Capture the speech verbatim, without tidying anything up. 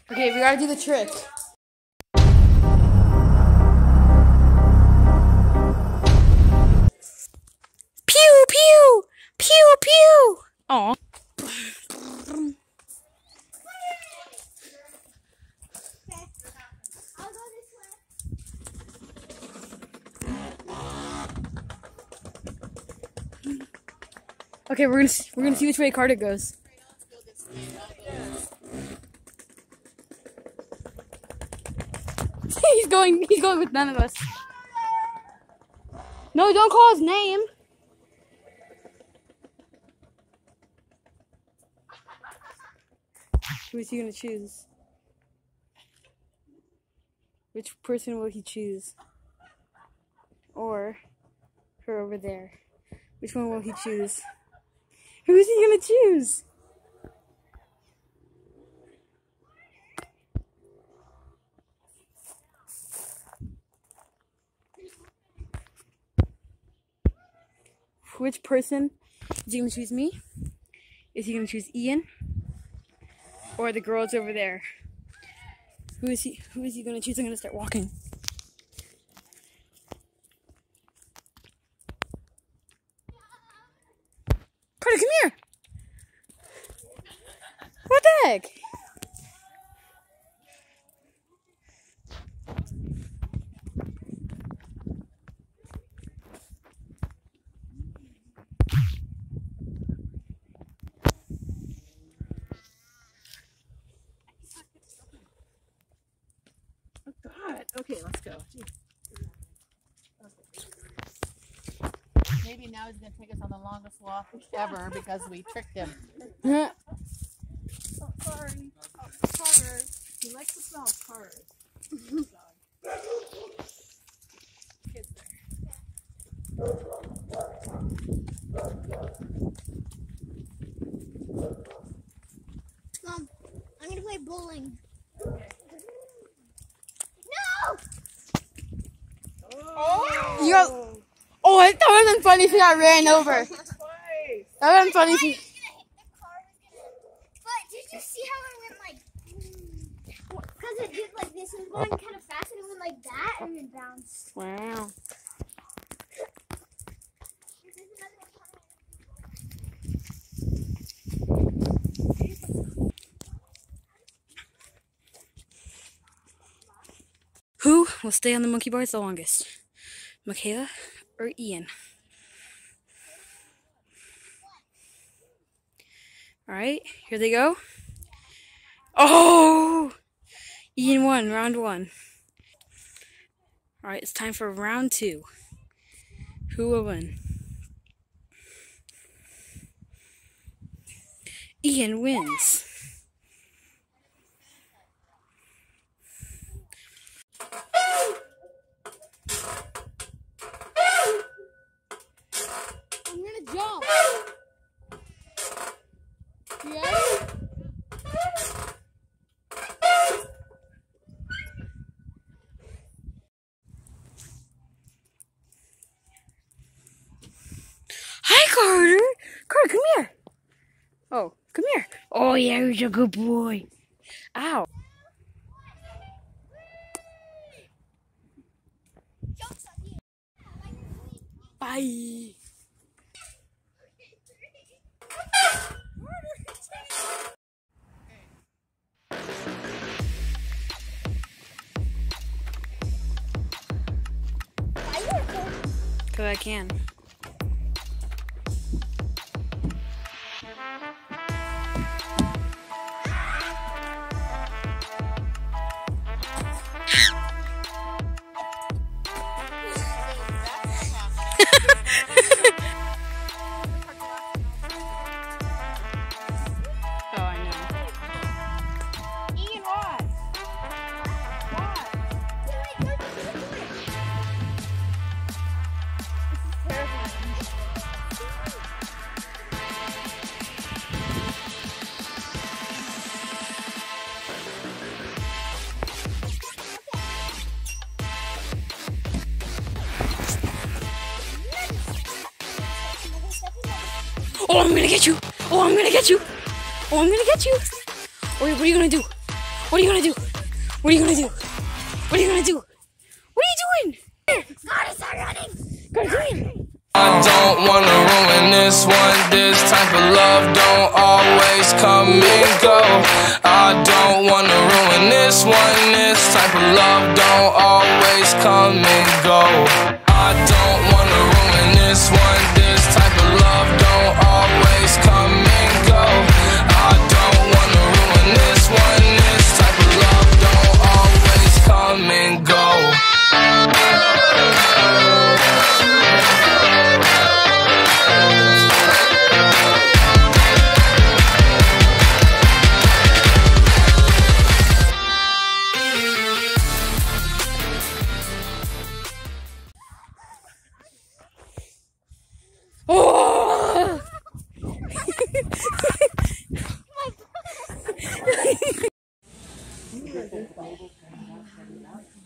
Okay, we gotta do the trick. Pew pew pew pew. Aw. Okay, we're gonna see, we're gonna see which way Carter goes. he's going. He's going with none of us. No, don't call his name. Who is he gonna choose? Which person will he choose? Or her over there? Which one will he choose? Who is he gonna choose? Which person is he gonna choose? Me? Is he gonna choose Ian? Or the girls over there? Who is he who is he gonna choose? I'm gonna start walking. Carter, come here! What the heck? Oh God. Okay, let's go. Maybe now he's gonna take us on the longest walk ever because we tricked him. Oh, sorry. Oh, cars. He likes the smell of cars. Kids there. Mom, I'm gonna play bowling. Okay. No! Oh! You got, oh, that would have been funny if he got ran over. Twice. That would have been funny if he... But did you see how it went like... Because it did like this, it was going kind of fast and it went like that and then bounced. Wow. Who will stay on the monkey bars the longest? Michaela or Ian? Alright, here they go. Oh! Ian won, round one. Alright, it's time for round two. Who will win? Ian wins. I'm gonna jump. Yeah? Hi, Carter. Carter, come here. Oh, come here. Oh, yeah, he's a good boy. Ow. Bye. Because I can. Oh, I know. Ian, what? What? This is terrifying. Oh, I'm gonna get you! Oh, I'm gonna get you! Oh, I'm gonna get you! Oh, what are you gonna do? What are you gonna do? What are you gonna do? What are you gonna do? What are you doing? Gotta start running. Go green. I don't wanna ruin this one. This type of love don't always come and go. I don't wanna ruin this one. This type of love don't always come and go. I don't wanna ruin this one. This type of love don't always come and go. I don't wanna ruin this one. This type of love don't always come and go. Oh!